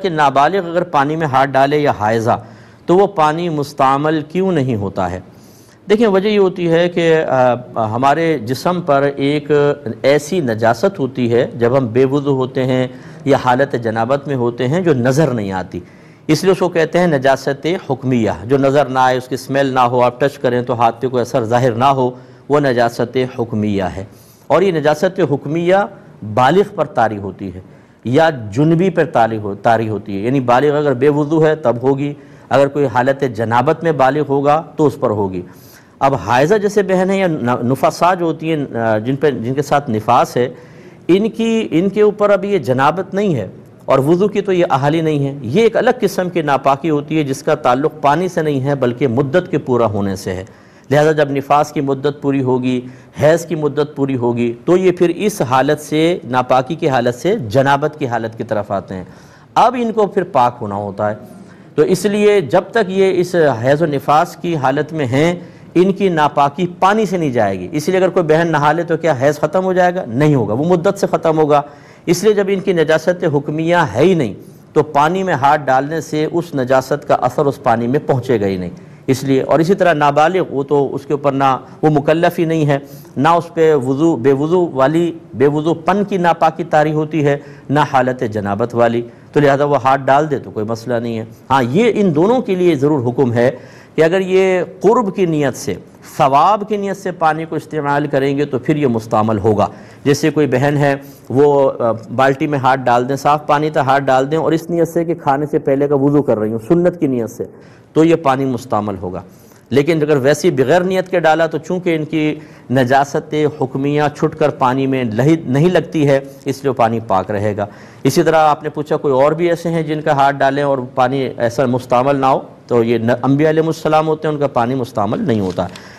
کہ نابالغ اگر پانی میں ہاتھ ڈالے یا حائضہ تو وہ پانی مستعمل کیوں نہیں ہوتا ہے؟ دیکھیں وجہ یہ ہوتی ہے کہ ہمارے جسم پر ایک ایسی نجاست ہوتی ہے جب ہم بے وضو ہوتے ہیں یا حالت جنابت میں ہوتے ہیں جو نظر نہیں آتی، اس لیے اس کو کہتے ہیں نجاست حکمیہ، جو نظر نہ آئے، اس کی اسمیل نہ ہو، آپ ٹچ کریں تو ہاتھ پہ کوئی اثر ظاہر نہ ہو، وہ نجاست حکمیہ ہے۔ اور یہ نجاست حکمیہ بالغ پر طاری ہوتی ہے یا جنبی پر طاری ہوتی ہے، یعنی بالغ اگر بے وضو ہے تب ہوگی، اگر کوئی حالت جنابت میں بالغ ہوگا تو اس پر ہوگی۔ اب حائضہ جیسے بہن ہیں یا نفساء جو ہوتی ہیں جن کے ساتھ نفاس ہے، ان کے اوپر اب یہ جنابت نہیں ہے اور وضو کی تو یہ اہلی نہیں ہے، یہ ایک الگ قسم کی ناپاکی ہوتی ہے جس کا تعلق پانی سے نہیں ہے بلکہ مدت کے پورا ہونے سے ہے۔ لہذا جب نفاس کی مدت پوری ہوگی، حیض کی مدت پوری ہوگی تو یہ پھر اس حالت سے، ناپاکی کی حالت سے جنابت کی حالت کی طرف آتے ہیں، اب ان کو پھر پاک ہونا ہوتا ہے۔ تو اس لیے جب تک یہ اس حیض و نفاس کی حالت میں ہیں ان کی ناپاکی پانی سے نہیں جائے گی۔ اس لیے اگر کوئی بہن نہا لے تو کیا حیض ختم ہو جائے گا؟ نہیں ہوگا، وہ مدت سے ختم ہوگا۔ اس لیے جب ان کی نجاست حکمیہ ہے ہی نہیں تو پانی میں ہاتھ ڈالنے سے اس نجاست کا اثر اس پانی میں پہنچے گا ہی نہیں، اس لیے۔ اور اسی طرح نابالغ، وہ تو اس کے اوپر نہ وہ مکلف ہی نہیں ہے، نہ اس پہ بے وضو پن کی ناپاکی طاری ہوتی ہے، نہ حالت جنابت والی، تو لہذا وہ ہاتھ ڈال دے تو کوئی مسئلہ نہیں ہے۔ ہاں یہ ان دونوں کے لیے ضرور حکم ہے کہ اگر یہ قرب کی نیت سے، ثواب کی نیت سے پانی کو استعمال کریں گے تو پھر یہ مستعمل ہوگا۔ جیسے کوئی بہن ہے وہ بالٹی میں ہاتھ ڈال دیں، صاف پانی تھا ہاتھ ڈال دیں اور اس نیت سے کہ کھانے سے پہلے کا وضو کر رہی ہوں، سنت کی نیت سے، تو یہ پانی مستعمل ہوگا۔ لیکن اگر ویسی بغیر نیت کے ڈالا تو چونکہ ان کی نجاست حکمیہ چھٹ کر پانی میں نہیں لگتی ہے، اس لیے پانی پاک رہے گا۔ اسی طرح آپ نے پوچھا کوئی اور بھی ایسے ہیں جن کا ہاتھ ڈالیں اور پانی ایسا مستعمل نہ ہو، تو یہ انبیاء علیہ السلام ہوتے ہیں، ان کا پانی مستعمل نہیں ہوتا۔